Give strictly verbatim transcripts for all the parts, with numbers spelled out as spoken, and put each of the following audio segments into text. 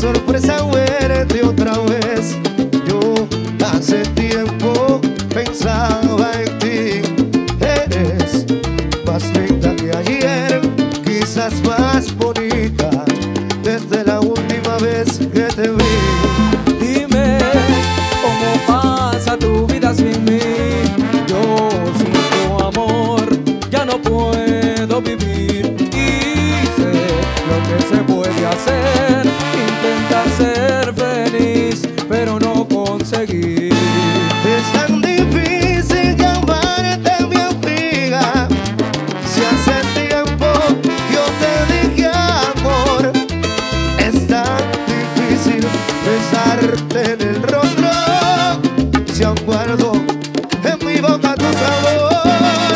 sorpresa verte otra vez. Yo hace tiempo pensaba en ti. Eres más linda que ayer, quizás más bonita desde la última vez que te vi. Dime, ¿cómo pasa tu vida sin mí? Yo sin tu amor ya no puedo vivir. Y sé lo que se puede hacer, intentar ser feliz, pero no conseguir. Es tan difícil llamarte mi amiga, si hace tiempo yo te dije amor. Es tan difícil besarte en el rostro, si aún guardo en mi boca tu sabor.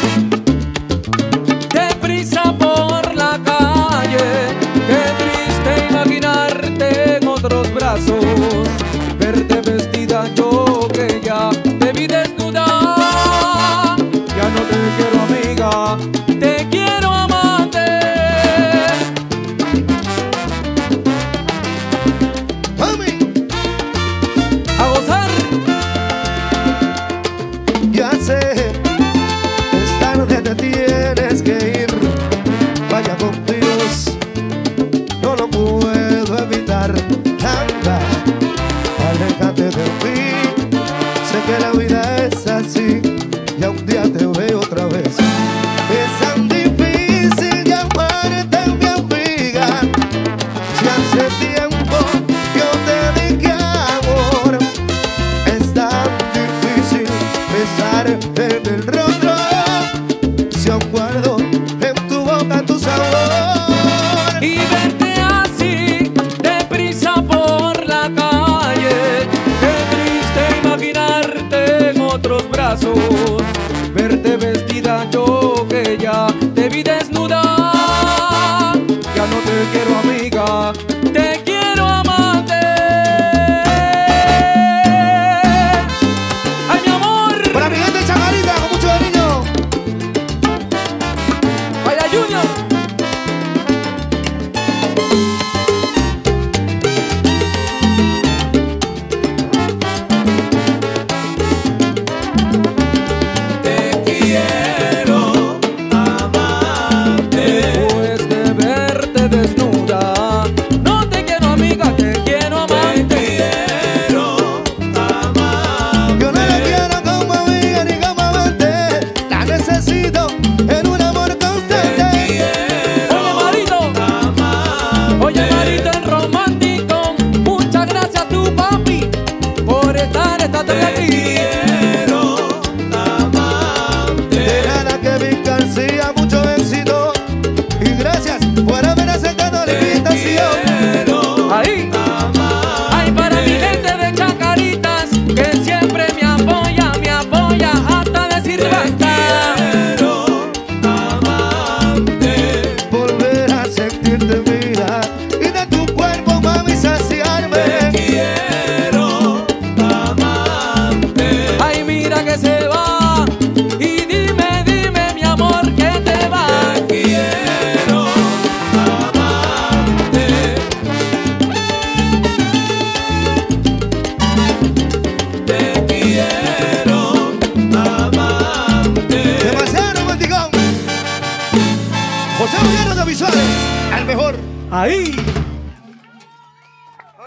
Deprisa por la calle, qué triste imaginarte en otros brazos, verte vestida yo que ya te vi desnuda. Ya no te quiero amiga, te quiero amante. Mami, A gozar. ya sé, es tarde, te tienes que ir. Vaya con Dios, no lo puedo evitar. Anda, aléjate de mí. Sé que la vida es así, ya un día te veo otra vez. Es tan difícil llamarte mi amiga, si hace tiempo yo te dije amor. Es tan difícil besarte en el rostro, si aún guardo en tu boca tu sabor. Y verte así, deprisa por la calle, qué triste imaginarte en otros brazos, verte vestida yo que ya te vi desnuda. Ya no te quiero amiga, te quiero amante. Ay, mi amor. Para mi gente de Chacarita, con mucho cariño. Vaya Junior. Te quiero amarte. Después de verte desnuda, no te quiero amiga, te quiero amante. Te quiero amarte. Yo no la quiero como amiga ni como amante, la necesito en un amor constante. Oye, marito, Amarte. oye, marito en romántico, muchas gracias a tu papi por estar esta tarde Te aquí. quiero amarte. De nada, Kevin García, mucho éxito y gracias por haber aceptado la Te invitación. quiero Ahí, amarte. ay, para mi gente de Chacaritas, que siempre me apoya, me apoya hasta decir basta. Quiero amarte. Volver a sentirte vida y de tu cuerpo, mami, saciarme. Quiero amarte. Ay, mira que se va, y dime, dime, mi amor, que te va. Quiero amarte. Te quiero amarte. Demasiado romanticón. José Juliano de Visuales, al mejor. Ahí.